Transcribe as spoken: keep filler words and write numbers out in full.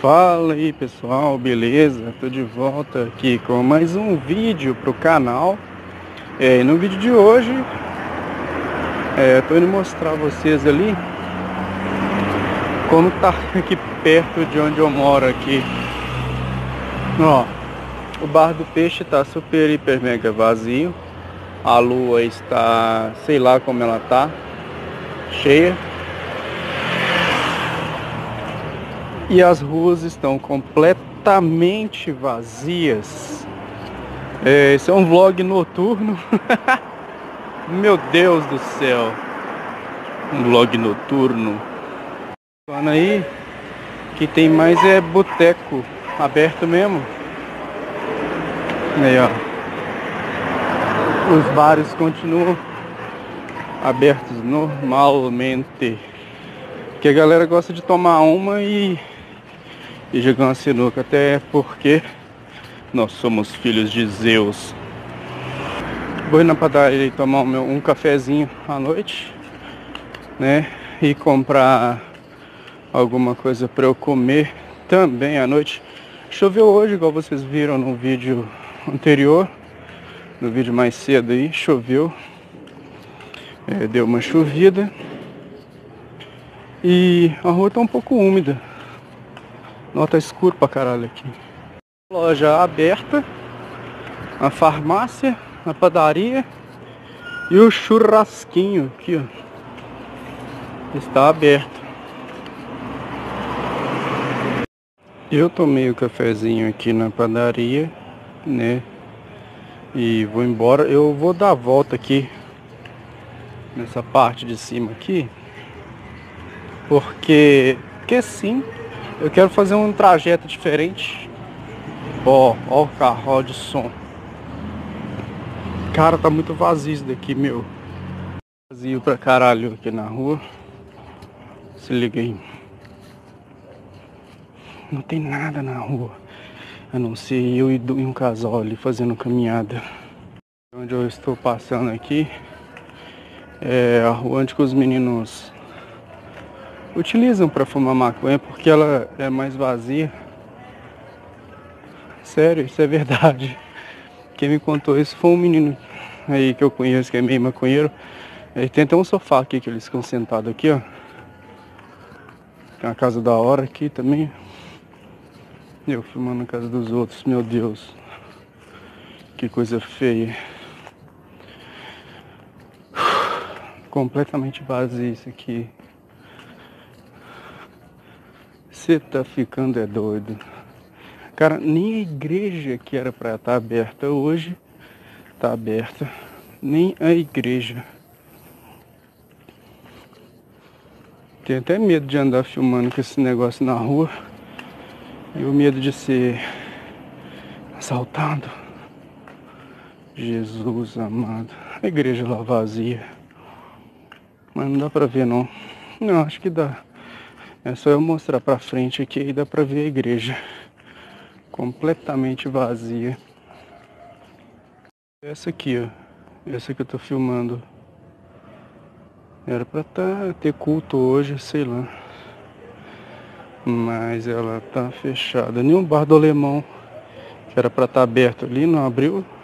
Fala aí pessoal, beleza? Tô de volta aqui com mais um vídeo pro canal. É, no vídeo de hoje é, tô indo mostrar a vocês ali como tá aqui perto de onde eu moro aqui. Ó, o bar do peixe tá super, hiper, mega vazio. A lua está, sei lá como ela tá, cheia. E as ruas estão completamente vazias. É, esse é um vlog noturno. Meu Deus do céu. Um vlog noturno. Falando aí que tem mais é boteco aberto mesmo. Aí, ó. Os bares continuam abertos normalmente. Que a galera gosta de tomar uma e e jogar uma sinuca, até porque nós somos filhos de Zeus. Vou ir na padaria e tomar um, meu, um cafezinho à noite, né? E comprar alguma coisa para eu comer também à noite. Choveu hoje, igual vocês viram no vídeo anterior, no vídeo mais cedo aí, choveu. É, deu uma chovida. E a rua tá um pouco úmida. Não, tá escuro pra caralho aqui. Loja aberta, a farmácia, a padaria e o churrasquinho aqui, ó, está aberto. Eu tomei o cafezinho aqui na padaria, né? E vou embora. Eu vou dar a volta aqui nessa parte de cima aqui, porque, porque sim. Eu quero fazer um trajeto diferente. Ó, ó o carro, ó de som. Cara, tá muito vazio isso daqui, meu. Vazio pra caralho aqui na rua. Se liga aí. Não tem nada na rua, a não ser eu e um casal ali fazendo caminhada. Onde eu estou passando aqui é a rua onde os meninos utilizam para fumar maconha, porque ela é mais vazia. Sério, isso é verdade. Quem me contou isso foi um menino aí que eu conheço, que é meio maconheiro. Aí tem até um sofá aqui que eles ficam sentados aqui, ó. Tem uma casa da hora aqui também. Eu filmando a casa dos outros, meu Deus. Que coisa feia. Completamente vazio isso aqui. Você tá ficando é doido. Cara, nem a igreja que era pra estar aberta hoje tá aberta. Nem a igreja. Tenho até medo de andar filmando com esse negócio na rua. E o medo de ser assaltado. Jesus amado. A igreja lá vazia. Mas não dá pra ver não. Não, acho que dá. É só eu mostrar pra frente aqui e dá pra ver a igreja. Completamente vazia. Essa aqui, ó. Essa que eu tô filmando. Era pra tá, ter culto hoje, sei lá. Mas ela tá fechada. Nem o bar do Alemão, que era pra estar aberto ali, não abriu.